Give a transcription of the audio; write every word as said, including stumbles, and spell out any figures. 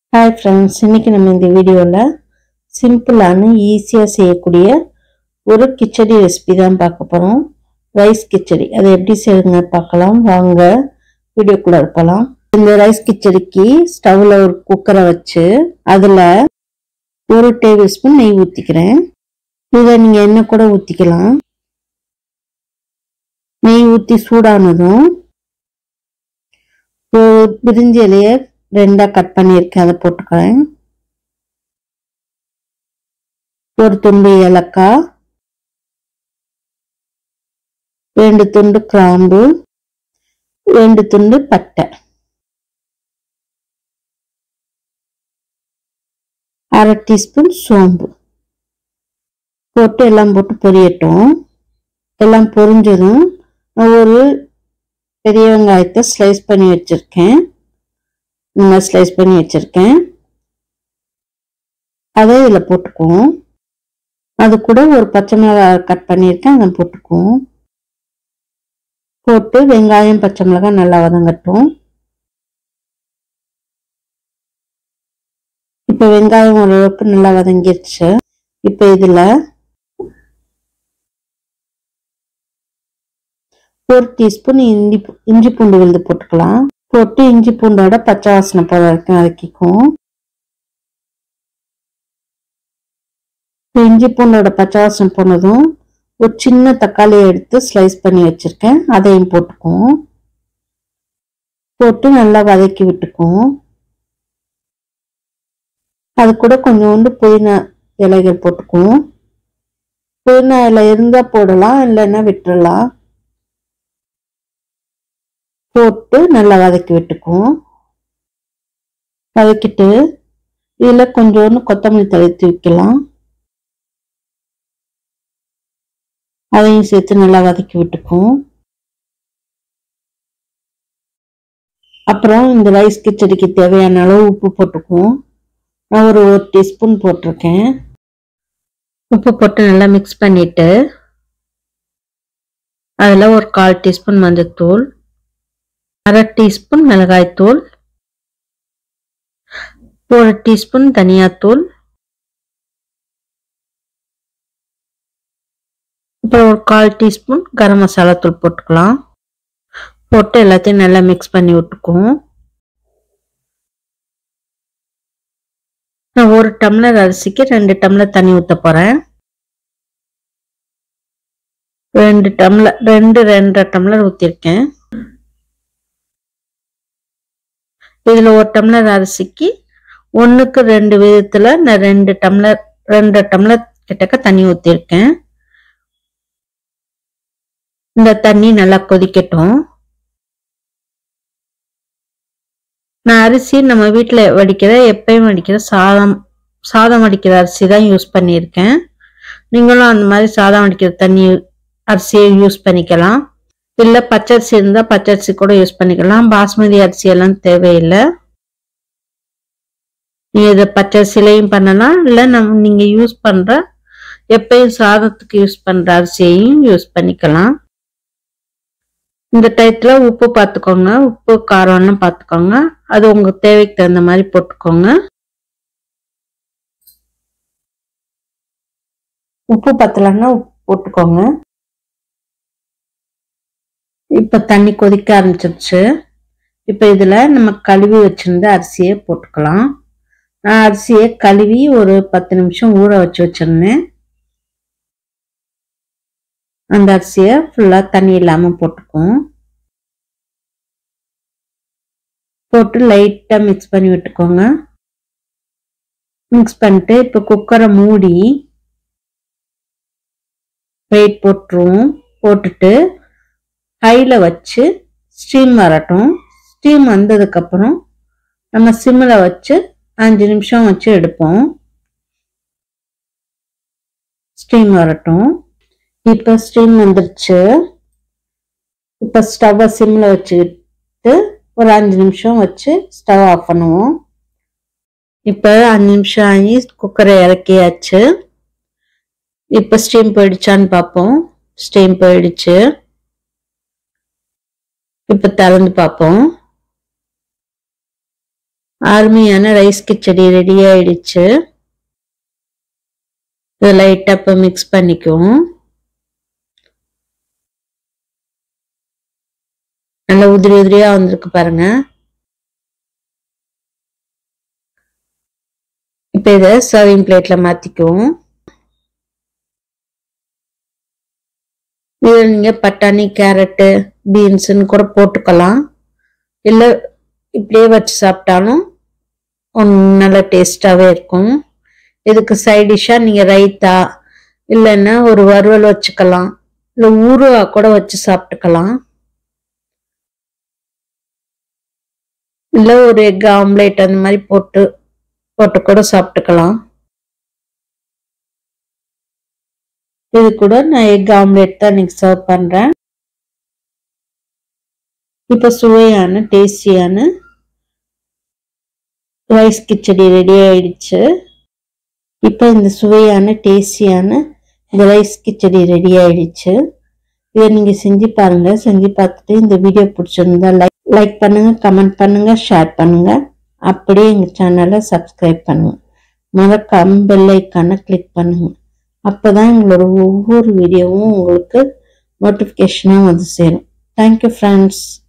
Hi friends, இன்னைக்கு நம்ம இந்த வீடியோல சிம்பிளான ஈஸியா செய்யக்கூடிய ஒரு கிச்சடி ரெசிபி தான் பார்க்க போறோம். ரைஸ் கிச்சடி. அதை எப்படி செய்யணும்னு பார்க்கலாம். வாங்க வீடியோக்குள்ள போலாம். இந்த ரைஸ் கிச்சடிக்கு ஸ்டவ்ல ஒரு குக்கரை வச்சு அதுல ஒரு டேபிள் ஸ்பூன் நெய் ஊத்திக்கிறேன். இதை நீங்க எண்ணெய் கூட ஊத்திக்கலாம். நெய் ஊத்தி சூடானதும் ஒரு பிரிஞ்சி இலையை ரெண்டா கட் பண்ணியிருக்கேன், அதை போட்டுக்கிறேன். ஒரு துண்டு ஏலக்காய், ரெண்டு துண்டு கிராம்பு, ரெண்டு துண்டு பட்டை, அரை டீஸ்பூன் சோம்பு போட்டு எல்லாம் போட்டு பொரியட்டும். எல்லாம் பொரிஞ்சதும் ஒரு பெரிய வெங்காயத்தை ஸ்லைஸ் பண்ணி வச்சிருக்கேன். இந்த ஸ்லைஸ் பண்ணி வச்சிருக்கேன் அதை இதில் போட்டுக்குவோம். அது கூட ஒரு பச்சை மிளகாய் கட் பண்ணியிருக்கேன், அதை போட்டுக்குவோம். போட்டு வெங்காயம் பச்சை மிளகாய் நல்லா வதங்கட்டும். இப்போ வெங்காயம் ஓரளவுக்கு நல்லா வதங்கிருச்சு. இப்போ இதில் ஒரு டீஸ்பூன் இஞ்சி இஞ்சி பூண்டு விழுது போட்டுக்கலாம். போட்டு இஞ்சி பூண்டோட பச்சை வாசனை போற வரைக்கும் வதக்கிக்கும். இஞ்சி பூண்டோட பச்சை வாசனை போனதும் ஒரு சின்ன தக்காளியை எடுத்து ஸ்லைஸ் பண்ணி வச்சிருக்கேன், அதையும் போட்டுக்குவோம். போட்டு நல்லா வதக்கி விட்டுக்குவோம். அது கூட கொஞ்சோண்டு புதினா இலைகள் போட்டுக்குவோம். புதினா இலை இருந்தா போடலாம், இல்லைன்னா விட்டுறலாம். போட்டு நல்லா வதக்கி விட்டுக்குவோம். வதக்கிட்டு இதுல கொஞ்சோண்டு கொத்தமல்லி தழை தூக்கலாம். அதையும் சேர்த்து நல்லா வதக்கி விட்டுக்குவோம். அப்புறம் இந்த ரைஸ் கிச்சடிக்கு தேவையான அளவு உப்பு போட்டுக்குவோம். நான் ஒரு ஒரு டீஸ்பூன் போட்டிருக்கேன். உப்பு போட்டு நல்லா மிக்ஸ் பண்ணிட்டு அதில் ஒரு கால் டீஸ்பூன் மஞ்சள்தூள், அரை டீஸ்பூன் மிளகாய்த்தூள், ஒரு டீஸ்பூன் தனியாத்தூள், அப்புறம் ஒரு கால் டீஸ்பூன் கரம் மசாலா தூள் போட்டுக்கலாம். போட்டு எல்லாத்தையும் நல்லா மிக்ஸ் பண்ணி விட்டுக்குவோம். நான் ஒரு டம்ளர் அரிசிக்கு ரெண்டு டம்ளர் தண்ணி ஊற்ற போறேன். ரெண்டு டம்ளர் ரெண்டு ரெண்டரை டம்ளர் ஊற்றிருக்கேன். இதுல ஒரு டம்ளர் அரிசிக்கு ஒன்னுக்கு ரெண்டு விதத்துல நான் ரெண்டு டம்ளர் ரெண்டு டம்ளர் கிட்டக்க தண்ணி ஊத்திருக்கேன். இந்த தண்ணி நல்லா கொதிக்கட்டும். நான் அரிசி நம்ம வீட்டுல வடிக்கிற எப்பயும் வடிக்கிற சாதம் சாதம் வடிக்கிற அரிசி தான் யூஸ் பண்ணியிருக்கேன். நீங்களும் அந்த மாதிரி சாதம் வடிக்கிற தண்ணி அரிசியை யூஸ் பண்ணிக்கலாம். இல்ல பச்சரிசி இருந்தா பச்சரிசி கூட யூஸ் பண்ணிக்கலாம். பாஸ்மதி அரிசி எல்லாம் தேவையில்லை. நீங்க இதை பச்சரிசிலையும் பண்ணலாம், இல்ல நம்ம நீங்க யூஸ் பண்ற எப்பயும் சாதத்துக்கு யூஸ் பண்ற அரிசியையும் யூஸ் பண்ணிக்கலாம். இந்த டயத்துல உப்பு பார்த்துக்கோங்க, உப்பு காரம்னு பார்த்துக்கோங்க. அது உங்க தேவைக்கு தகுந்த மாதிரி போட்டுக்கோங்க. உப்பு பத்தலன்னா உப்பு போட்டுக்கோங்க. இப்ப தண்ணி கொதிக்க ஆரம்பிச்சிருச்சு. இப்ப இதுல நம்ம கழுவி வச்சிருந்த அரிசியை போட்டுக்கலாம். நான் அரிசியை கழுவி ஒரு பத்து நிமிஷம் ஊற வச்சு வச்சிருந்தேன். அந்த அரிசியை ஃபுல்லா தண்ணி இல்லாம போட்டுக்குவோம். போட்டு லைட்டா மிக்ஸ் பண்ணி விட்டுக்கோங்க. மிக்ஸ் பண்ணிட்டு இப்ப குக்கரை மூடி வெயிட் போட்டுருவோம். போட்டுட்டு ஹைல வச்சு ஸ்டீம் வரட்டும். ஸ்டீம் வந்ததுக்கு அப்புறம் நம்ம சிம்ல வச்சு அஞ்சு நிமிஷம் வச்சு எடுப்போம். ஸ்டீம் வரட்டும். இப்ப ஸ்டீம் வந்துருச்சு. இப்ப ஸ்டவ் சிம்ல வச்சுட்டு ஒரு அஞ்சு நிமிஷம் வச்சு ஸ்டவ் ஆஃப் பண்ணுவோம். இப்ப அஞ்சு நிமிஷம் ஆகி குக்கரை இறக்கியாச்சு. இப்ப ஸ்டீம் போயிடுச்சான்னு பார்ப்போம். ஸ்டீம் போயிடுச்சு. இப்ப திறந்து பார்ப்போம். அருமையான ரைஸ் கிச்சடி ரெடி ஆயிடுச்சு. இதை லைட்டா இப்போ மிக்ஸ் பண்ணிக்குவோம். நல்லா உதிரி உதிரியா வந்திருக்கு பாருங்க. இப்போ இதை சர்விங் பிளேட்ல மாத்திக்குவோம். இதில் நீங்க பட்டாணி, கேரட்டு, பீன்ஸ்ன்னு கூட போட்டுக்கலாம். இல்லை இப்படியே வச்சு சாப்பிட்டாலும் நல்ல டேஸ்டாவே இருக்கும். இதுக்கு சைட் டிஷ்ஷா நீங்க ரைத்தா இல்லைன்னா ஒரு வறுவல் வச்சுக்கலாம், இல்லை ஊறுகா கூட வச்சு சாப்பிட்டுக்கலாம், இல்லை ஒரு எக் ஆம்லேட் அந்த மாதிரி போட்டு போட்டு கூட சாப்பிட்டுக்கலாம். இது கூட நான் எக் ஆம்லேட் தான் இன்னைக்கு சர்வ் பண்றேன். இப்ப சுவையான டேஸ்டியான ரைஸ் கிச்சடி ரெடி ஆயிடுச்சு. இப்ப இந்த சுவையான டேஸ்டியான இந்த ரைஸ் கிச்சடி ரெடி ஆயிடுச்சு. இதை நீங்க செஞ்சு பாருங்க. செஞ்சு பார்த்துட்டு இந்த வீடியோ பிடிச்சிருந்தா லைக் லைக் பண்ணுங்க, கமெண்ட் பண்ணுங்க, ஷேர் பண்ணுங்க. அப்படியே எங்க சேனலை சப்ஸ்கிரைப் பண்ணுங்க. மறக்காம பெல் ஐக்கானை கிளிக் பண்ணுங்க. அப்பதான் எங்களோட ஒவ்வொரு வீடியோவும் உங்களுக்கு நோட்டிபிகேஷனா வந்து சேரும். Thank you friends.